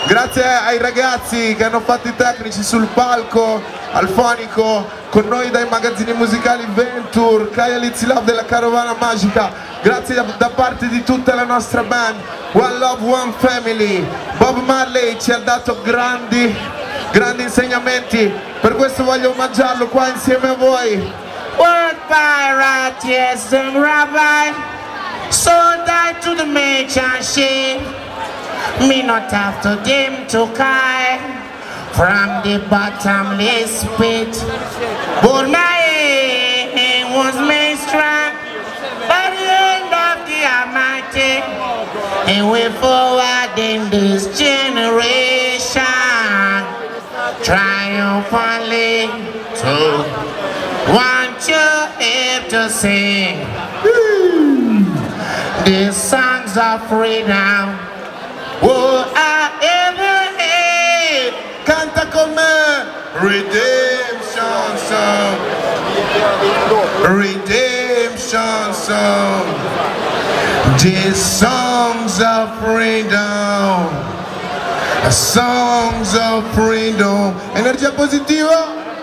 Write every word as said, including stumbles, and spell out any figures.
Grazie ai ragazzi che hanno fatto i tecnici sul palco, al fonico, con noi dai magazzini musicali Venture, Kaya Lizzy Love della Carovana Magica. Grazie da, da parte di tutta la nostra band, One Love, One Family. Bob Marley ci ha dato grandi, grandi insegnamenti, per questo voglio omaggiarlo qua insieme a voi. Word pirate, yes, and rabbi, so die to the merchant ship. Me not have to them to cry from the bottomless pit. But my aim was made strong by the hand of the Almighty, and we forward in this generation triumphantly to want you have to sing these songs of freedom. Oh, I ever had, canta con me, redemption song, redemption song, these songs of freedom, songs of freedom. Energia positiva.